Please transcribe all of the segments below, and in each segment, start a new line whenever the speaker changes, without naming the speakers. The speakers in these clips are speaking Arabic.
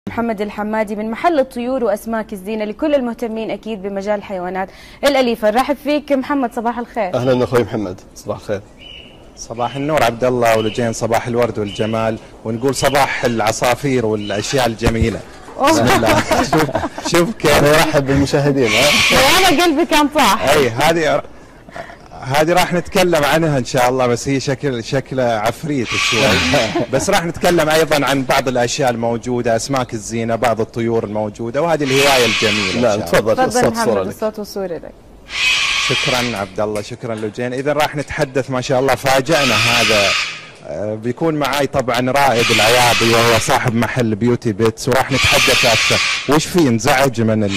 محمد الحمادي من محل الطيور وأسماك الزينة لكل المهتمين أكيد بمجال الحيوانات الأليفة. نرحب فيك محمد، صباح الخير.
أهلا أخوي محمد، صباح الخير.
صباح النور عبد الله ولجين، صباح الورد والجمال، ونقول صباح العصافير والأشياء الجميلة. بسم الله. شوف كيف
يرحب بالمشاهدين.
وأنا قلبي كان طاح.
أي هذه راح نتكلم عنها إن شاء الله، بس هي شكل عفريت شوي. بس راح نتكلم أيضا عن بعض الأشياء الموجودة، أسماك الزينة، بعض الطيور الموجودة، وهذه الهواية الجميلة.
نعم تفضل
محمد، الصوت والصورة لك.
شكرا عبد الله، شكرا لجين. إذا راح نتحدث ما شاء الله فاجأنا هذا. بيكون معاي طبعا رائد العياضي وهو صاحب محل بيوتي بيتس، وراح نتحدث أكثر. وش فيه انزعج من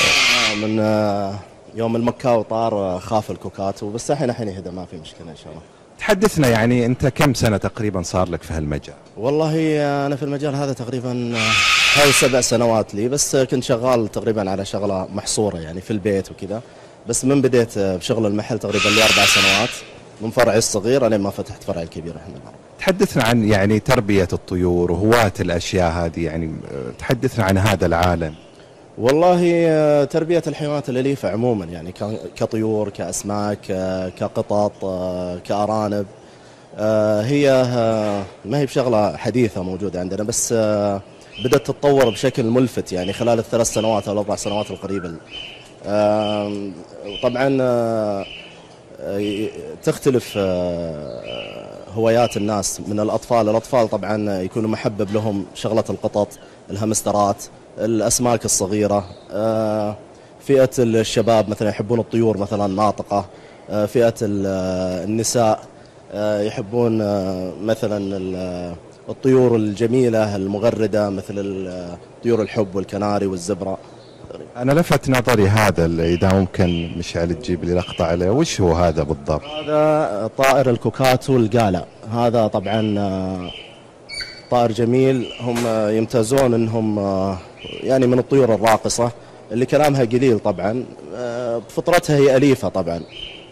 يوم المكاو طار خاف الكوكاتو، بس الحين يهدى، ما في مشكله ان شاء الله.
تحدثنا يعني انت كم سنه تقريبا صار لك في هالمجال؟
والله انا في المجال هذا تقريبا حوالي 7 سنوات لي، بس كنت شغال تقريبا على شغله محصوره يعني في البيت وكذا. بس من بديت بشغل المحل تقريبا لي 4 سنوات، من فرعي الصغير لين ما فتحت فرعي الكبير الحين.
تحدثنا عن يعني تربيه الطيور وهواة الاشياء هذه، يعني تحدثنا عن هذا العالم.
والله تربية الحيوانات الأليفة عموما يعني كطيور، كأسماك، كقطط، كأرانب، هي ما هي بشغلة حديثة موجودة عندنا، بس بدأت تتطور بشكل ملفت يعني خلال ال3 سنوات أو 4 سنوات القريبة. طبعا تختلف هوايات الناس من الأطفال طبعا يكونوا محبب لهم شغلة القطط، الهمسترات، الأسماك الصغيرة. فئة الشباب مثلا يحبون الطيور مثلا ناطقة. فئة النساء يحبون مثلا الطيور الجميلة المغردة مثل طيور الحب والكناري والزبرة.
أنا لفت نظري هذا، إذا ممكن مشعل تجيب لي لقطة عليه، وش هو هذا بالضبط؟
هذا طائر الكوكاتو القالع. هذا طبعا طائر جميل، هم يمتازون انهم يعني من الطيور الراقصة اللي كلامها قليل طبعا. بفطرتها هي أليفة طبعا.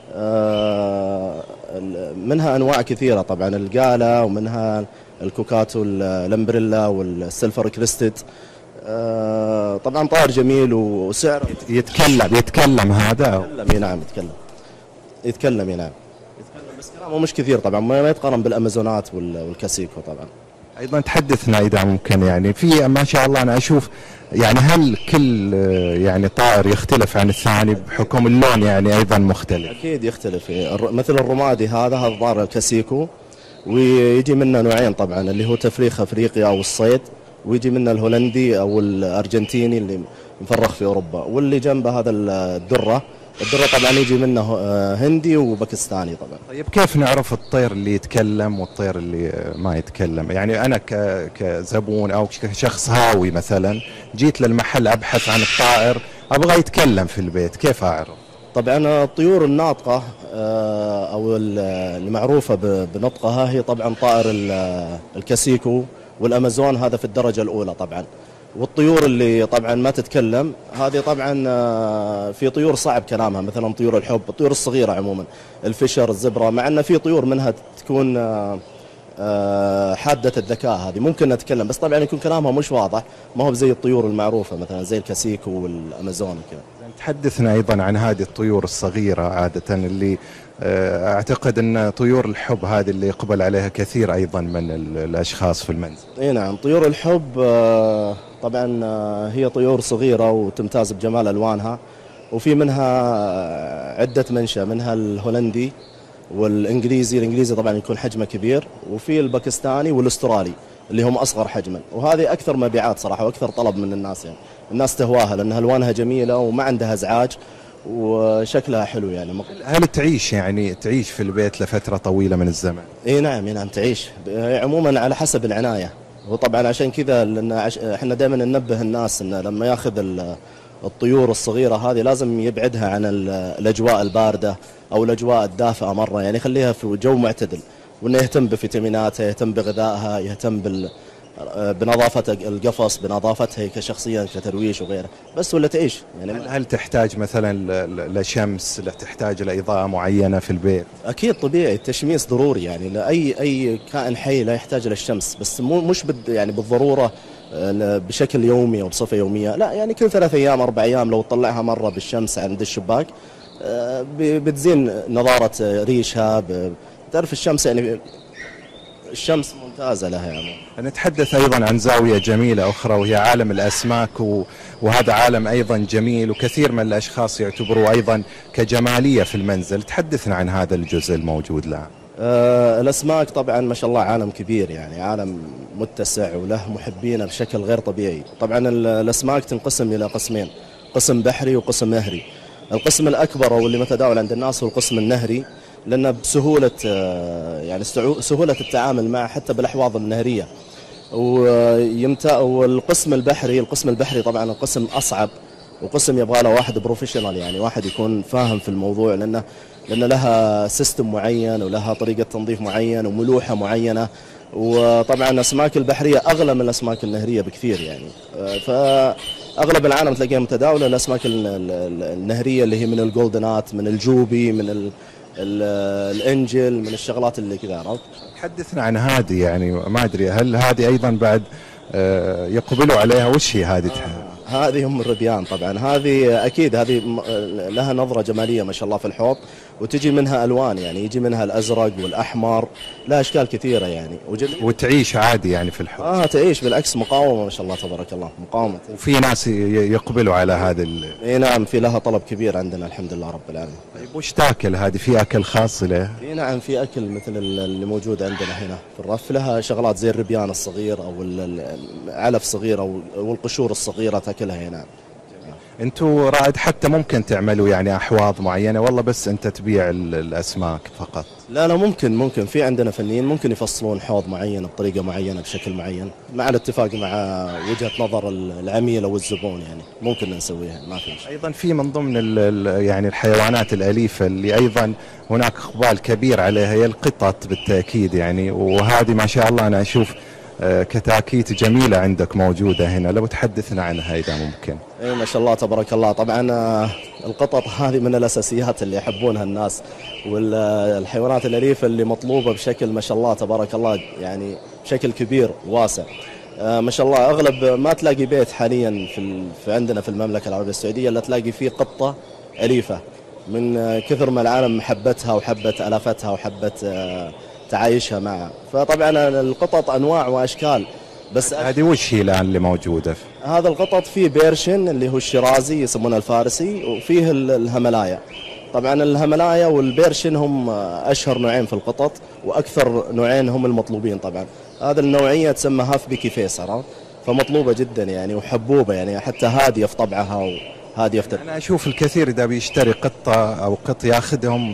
منها أنواع كثيرة طبعا، القالة ومنها الكوكاتو الامبريلا والسيلفر كريستد. طبعا طائر جميل وسعر.
يتكلم هذا؟
نعم يتكلم نعم، بس كلامه مش كثير طبعا، ما يتقارن بالأمازونات والكاسيكو طبعا.
ايضا تحدثنا اذا ممكن، يعني في ما شاء الله انا اشوف يعني هل كل يعني طائر يختلف عن الثاني بحكم اللون يعني ايضا مختلف؟
اكيد يختلف. مثل الرمادي هذا طائر الكاسيكو، ويجي منه نوعين طبعا، اللي هو تفريخ افريقيا او الصيد، ويجي منه الهولندي او الارجنتيني اللي مفرخ في اوروبا، واللي جنبه هذا الدره طبعا يجي منه هندي وباكستاني طبعا.
طيب كيف نعرف الطير اللي يتكلم والطير اللي ما يتكلم؟ يعني انا كزبون او كشخص هاوي مثلا جيت للمحل ابحث عن الطائر ابغى يتكلم في البيت، كيف اعرف؟
طبعا الطيور الناطقه او المعروفه بنطقها هي طبعا طائر الكاسيكو والامازون، هذا في الدرجه الاولى طبعا. والطيور اللي طبعا ما تتكلم هذه طبعا في طيور صعب كلامها، مثلا طيور الحب، الطيور الصغيرة عموما، الفشر، الزبرة، مع أن في طيور منها تكون حادة الذكاء، هذه ممكن نتكلم، بس طبعا يكون كلامها مش واضح، ما هو زي الطيور المعروفة مثلا زي الكاسيكو والأمازون وكذا.
تحدثنا أيضا عن هذه الطيور الصغيرة عادة اللي أعتقد أن طيور الحب هذه اللي يقبل عليها كثير أيضا من الأشخاص في المنزل.
اي نعم، طيور الحب طبعا هي طيور صغيرة وتمتاز بجمال ألوانها، وفي منها عدة منشأ، منها الهولندي والإنجليزي. الإنجليزي طبعا يكون حجمه كبير، وفي الباكستاني والأسترالي اللي هم أصغر حجما، وهذه أكثر مبيعات صراحة وأكثر طلب من الناس، يعني الناس تهواها لأنها ألوانها جميلة وما عندها إزعاج وشكلها حلو يعني.
هل تعيش في البيت لفترة طويلة من الزمن؟
اي نعم تعيش عموما على حسب العناية. وطبعا عشان كذا لأن احنا دائما ننبه الناس انه لما ياخذ الطيور الصغيرة هذه لازم يبعدها عن الأجواء الباردة أو الأجواء الدافئة مرة، يعني يخليها في جو معتدل، وإنه يهتم بفيتاميناتها، يهتم بغذائها، يهتم بنظافة القفص، بنظافتها كشخصيا كترويش وغيره، بس ولا تعيش يعني.
هل تحتاج مثلا لشمس، تحتاج لإضاءة معينة في البيت؟
أكيد طبيعي، التشميس ضروري يعني، لأي كائن حي لا يحتاج للشمس، بس مش يعني بالضرورة بشكل يومي او بصفه يوميه، لا يعني كل 3 ايام 4 ايام لو تطلعها مره بالشمس عند الشباك بتزين نضاره ريشها. تعرف الشمس يعني الشمس ممتازه لها يعني.
نتحدث ايضا عن زاويه جميله اخرى وهي عالم الاسماك، وهذا عالم ايضا جميل وكثير من الاشخاص يعتبروه ايضا كجماليه في المنزل. تحدثنا عن هذا الجزء الموجود لها.
الأسماك طبعا ما شاء الله عالم كبير، يعني عالم متسع وله محبينه بشكل غير طبيعي. طبعا الأسماك تنقسم إلى قسمين، قسم بحري وقسم نهري. القسم الأكبر واللي متداول عند الناس هو القسم النهري، لأنه بسهولة يعني سهولة التعامل معه حتى بالأحواض النهرية. والقسم البحري طبعا القسم أصعب، وقسم يبغى له واحد بروفيشنال، يعني واحد يكون فاهم في الموضوع، لأن لها سيستم معين ولها طريقة تنظيف معين وملوحة معينة. وطبعا الأسماك البحرية أغلى من الأسماك النهرية بكثير يعني. فأغلب العالم تلاقيها متداولة الأسماك النهرية اللي هي من الجولدنات، من الجوبي، من الانجل، من الشغلات اللي كذا. عرفت؟
حدثنا عن هذه، يعني ما أدري هل هذه أيضا بعد يقبلوا عليها؟ وش هي هذه؟
هذه هم الربيان. طبعا هذه أكيد هذه لها نظرة جمالية ما شاء الله في الحوض، وتجي منها ألوان، يعني يجي منها الأزرق والأحمر، لها أشكال كثيرة يعني.
وتعيش عادي يعني في الحوض؟
تعيش بالعكس، مقاومة ما شاء الله تبارك الله، مقاومة.
وفي ناس يقبلوا على هذا
نعم، في لها طلب كبير عندنا الحمد لله رب العالمين.
طيب وش تاكل هذه؟ في أكل خاص له؟
نعم، في أكل مثل اللي موجود عندنا هنا في الرف، لها شغلات زي الربيان الصغير أو العلف صغير أو القشور الصغيرة تاكلها هنا.
انتوا رائد حتى ممكن تعملوا يعني احواض معينه، والله بس انت تبيع الاسماك فقط؟
لا ممكن في عندنا فنيين ممكن يفصلون حوض معين بطريقه معينه بشكل معين، مع الاتفاق مع وجهه نظر العميل او الزبون، يعني ممكن نسويها ما في مشكله.
ايضا في من ضمن يعني الحيوانات الاليفه اللي ايضا هناك اقبال كبير عليها هي القطط بالتاكيد يعني، وهذه ما شاء الله انا اشوف كتاكيت جميله عندك موجوده هنا، لو تحدثنا عنها اذا ممكن.
اي ما شاء الله تبارك الله. طبعا القطط هذه من الاساسيات اللي يحبونها الناس، والحيوانات الاليفه اللي مطلوبه بشكل ما شاء الله تبارك الله، يعني بشكل كبير واسع. ما شاء الله اغلب ما تلاقي بيت حاليا في عندنا في المملكه العربيه السعوديه الا تلاقي فيه قطه اليفه، من كثر ما العالم محبتها وحبت الافتها وحبت تعايشها معها. فطبعا القطط انواع واشكال، بس
هذه وش هي الان اللي موجوده؟
هذا القطط فيه بيرشن اللي هو الشيرازي يسمونه الفارسي، وفيه الهملايا. طبعا الهملايا والبيرشن هم اشهر نوعين في القطط، واكثر نوعين هم المطلوبين. طبعا هذا النوعيه تسمى هاف بيكي فيسر، فمطلوبه جدا يعني وحبوبه، يعني حتى هاديه في طبعها وهاديه في
انا اشوف الكثير اذا بيشتري قطه او قط ياخذهم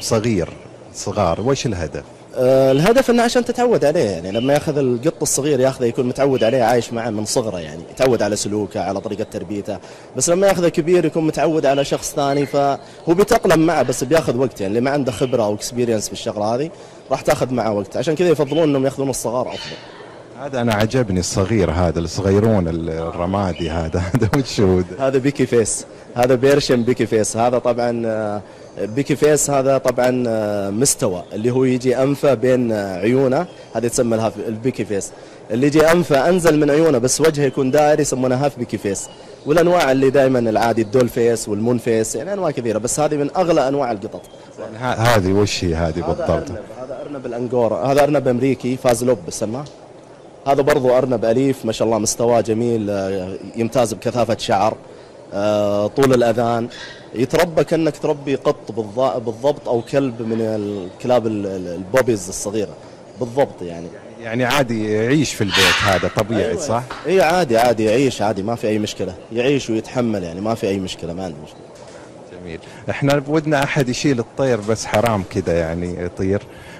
صغار، وش الهدف؟
الهدف انه عشان تتعود عليه، يعني لما ياخذ القط الصغير ياخذه يكون متعود عليه، عايش معه من صغره، يعني يتعود على سلوكه على طريقه تربيته. بس لما ياخذه كبير يكون متعود على شخص ثاني، فهو بيتأقلم معه، بس بياخذ وقت، يعني اللي ما عنده خبره او اكسبيرينس بالشغله هذه راح تاخذ معه وقت. عشان كذا يفضلون انهم ياخذون الصغار افضل.
هذا انا عجبني الصغير هذا، الصغيرون الرمادي هذا وش هو؟
هذا بيكي فيس، هذا بيرشن بيكي فيس. هذا طبعا بيكي فيس، هذا طبعا مستوى اللي هو يجي انفه بين عيونه، هذه تسمى البيكي فيس. اللي يجي انفه انزل من عيونه بس وجهه يكون دائري يسمونه هاف بيكي فيس. والانواع اللي دائما العادي الدول فيس والمون فيس، يعني انواع كثيره، بس هذه من اغلى انواع القطط.
هذه وش هي هذه بالضبط؟
هذا ارنب الانجورا، هذا ارنب امريكي فازلوب بسمه. هذا برضو ارنب اليف ما شاء الله، مستواه جميل، يمتاز بكثافه شعر، طول الاذان، يتربى كأنك تربي قط بالضبط او كلب من الكلاب البوبيز الصغيره بالضبط. يعني
عادي يعيش في البيت، هذا طبيعي. أيوة صح؟
اي عادي يعيش عادي، ما في اي مشكله، يعيش ويتحمل، يعني ما في اي مشكله، ما عنده مشكله.
جميل. احنا ودنا احد يشيل الطير بس حرام كذا يعني يطير.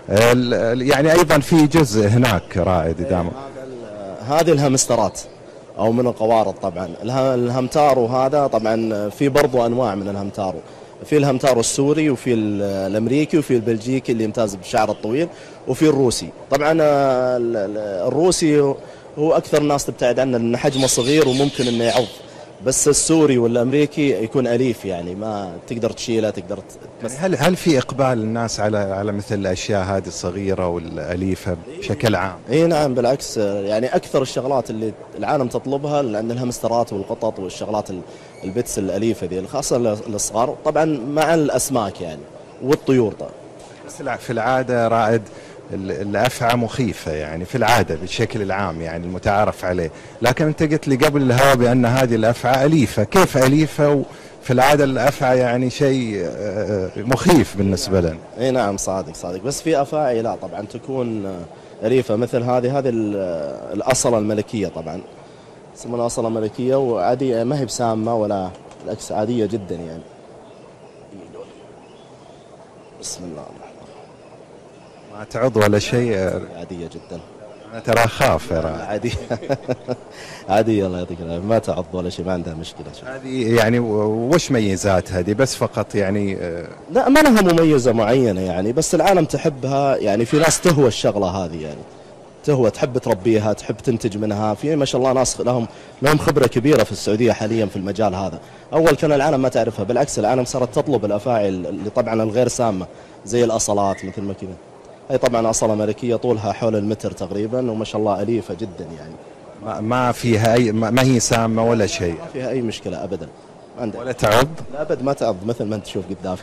يعني ايضا في جزء هناك رائد دام
هذه الهامسترات او من القوارض. طبعا الهمتارو هذا طبعا في برضو انواع من الهمتارو، في الهمتارو السوري وفي الامريكي وفي البلجيكي اللي يمتاز بالشعر الطويل، وفي الروسي. طبعا الروسي هو اكثر الناس تبتعد عنه لان حجمه صغير وممكن انه يعض، بس السوري والامريكي يكون اليف، يعني ما تقدر تشيله، تقدر
هل في اقبال الناس على مثل الاشياء هذه الصغيره والاليفه بشكل عام؟
اي نعم، بالعكس يعني اكثر الشغلات اللي العالم تطلبها لان الهمسترات والقطط والشغلات البتس الاليفه ذي، خاصه للصغار، طبعا مع الاسماك يعني والطيور طبعا.
بس في العاده رائد الافعى مخيفه يعني في العاده بالشكل العام يعني المتعارف عليه، لكن انت قلت لي قبل الهواء بان هذه الافعى اليفه، كيف اليفه وفي العاده الافعى يعني شيء مخيف بالنسبه لنا؟
اي نعم صادق، بس في افاعي لا طبعا تكون اليفه مثل هذه الاصله الملكيه، طبعا يسمونها الاصله الملكيه، وعاديه ما هي بسامه ولا بالعكس عاديه جدا يعني. بسم الله الرحمن الرحيم.
ما تعض ولا شيء؟
عاديه جدا.
انا ترى اخاف يا رائد.
عاديه عاديه الله يعطيك العافيه، ما تعض ولا شيء، ما عندها مشكله.
هذه يعني وش ميزات هذه بس فقط يعني؟
لا ما لها مميزه معينه يعني، بس العالم تحبها يعني، في ناس تهوى الشغله هذه يعني، تهوى تحب تربيها، تحب تنتج منها، في ما شاء الله ناس لهم خبره كبيره في السعوديه حاليا في المجال هذا. اول كان العالم ما تعرفها، بالعكس العالم صارت تطلب الافاعي اللي طبعا الغير سامه زي الاصلات مثل ما كذا. هي طبعا اصله ملكيه طولها حول المتر تقريبا، وما شاء الله اليفه جدا يعني.
ما فيها اي، ما هي سامه ولا شيء؟
ما فيها اي مشكله ابدا.
ولا تعض؟
لا ابد ما تعض، مثل ما انت تشوف قدامك.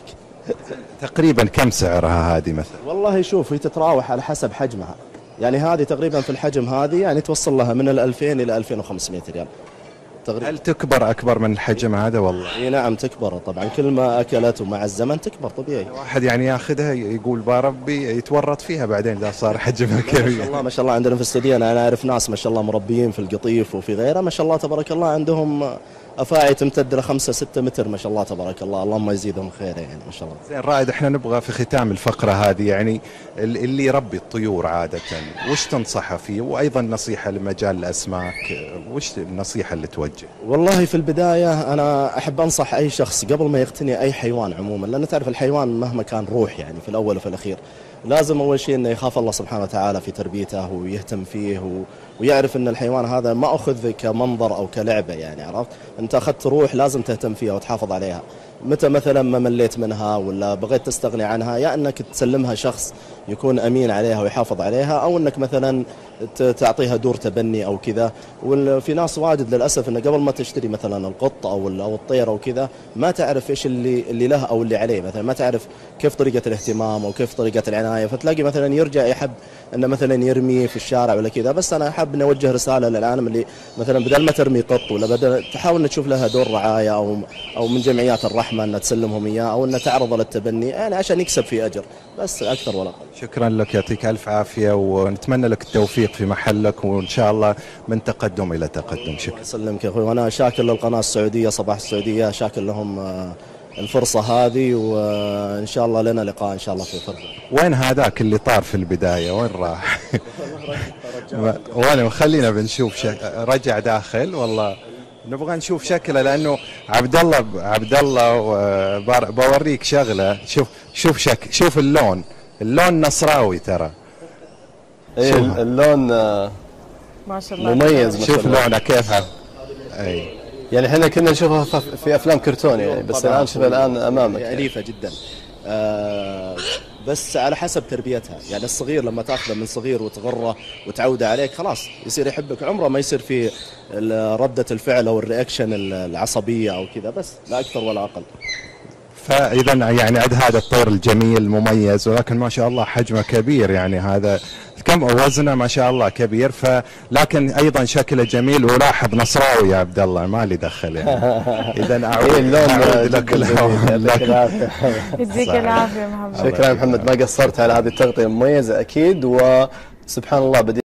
تقريبا كم سعرها هذه مثلا؟
والله شوف، هي تتراوح على حسب حجمها يعني، هذه تقريبا في الحجم هذه يعني توصل لها من 2000 إلى 2500 ريال تقريبا.
هل تكبر أكبر من الحجم هذا والله؟
اي نعم تكبر طبعا، كل ما أكلت ومع الزمن تكبر طبيعي.
واحد يعني ياخذها يقول بربي يتورط فيها بعدين إذا صار حجمها كبير.
ما شاء الله عندنا في السعودية أنا أعرف ناس ما شاء الله مربيين في القطيف وفي غيره، ما شاء الله تبارك الله عندهم أفاعي تمتد ل 5-6 متر ما شاء الله تبارك الله، اللهم يزيدهم خير يعني ما شاء الله.
زين رائد، احنا نبغى في ختام الفقرة هذه يعني اللي يربي الطيور عادة وش تنصحه فيه، وأيضا نصيحة لمجال الأسماك، وش النصيحة اللي توجه؟
والله في البداية أنا أحب أنصح أي شخص قبل ما يقتني أي حيوان عموما، لأن تعرف الحيوان مهما كان روح يعني في الأول وفي الأخير، لازم أول شيء أنه يخاف الله سبحانه وتعالى في تربيته ويهتم فيه ويعرف أن الحيوان هذا ما أخذ كمنظر أو كلعبة يعني، عرفت؟ أنت أخذت روح لازم تهتم فيها وتحافظ عليها. متى مثلا ما مليت منها ولا بغيت تستغني عنها، يا أنك تسلمها شخص يكون أمين عليها ويحافظ عليها، أو أنك مثلا تعطيها دور تبني أو كذا. وفي ناس واجد للأسف أنه قبل ما تشتري مثلا القط أو الطير أو كذا ما تعرف إيش اللي له أو اللي عليه، مثلا ما تعرف كيف طريقة الاهتمام أو كيف طريقة العناية، فتلاقي مثلا يرجع يحب أنه مثلا يرمي في الشارع ولا كذا. بس أنا أحب أن أوجه رسالة للعالم اللي مثلا بدل ما ترمي قط ولا بدل تحاول أن تشوف لها دور رعاية أو من جمعيات الرحمة أن تسلمهم إياه أو أن تعرض للتبني يعني عشان يكسب فيه أجر، بس أكثر ولا أقل.
شكرا لك، يعطيك ألف عافية ونتمنى لك التوفيق في محلك، وإن شاء الله من تقدم إلى تقدم. شكرا.
يسلمك يا أخوي، وأنا شاكر للقناة السعودية صباح السعودية، شاكر لهم الفرصة هذه، وإن شاء الله لنا لقاء إن شاء الله في فرصة.
وين هذاك اللي طار في البداية وين راح؟ وين خلينا بنشوف رجع داخل، والله نبغى نشوف شكله لأنه عبد الله بوريك شغلة. شوف اللون نصراوي ترى.
اي اللون
ما شاء الله
مميز.
شوف لونه كيف. اي
يعني احنا كنا نشوفها في افلام كرتون يعني، بس الان شوف الان امامك
يعني. أليفة جدا بس على حسب تربيتها يعني. الصغير لما تاخذه من صغير وتغره وتعوده عليك خلاص يصير يحبك، عمره ما يصير في ردة الفعل او الرياكشن العصبية او كذا، بس لا اكثر ولا اقل.
فاذا يعني عند هذا الطير الجميل المميز، ولكن ما شاء الله حجمه كبير يعني، هذا كم وزنه ما شاء الله كبير، لكن ايضا شكله جميل. ولاحظ نصراوي يا عبد الله ما لي دخل يعني. اذا اعود لك
يديك العافيه محمد.
شكرا محمد، ما قصرت على هذه التغطيه المميزه اكيد، وسبحان الله بدي